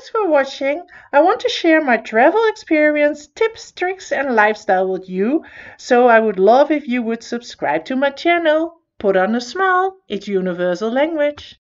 Thanks for watching. I want to share my travel experience, tips, tricks and lifestyle with you, so I would love if you would subscribe to my channel. Put on a smile, it's universal language.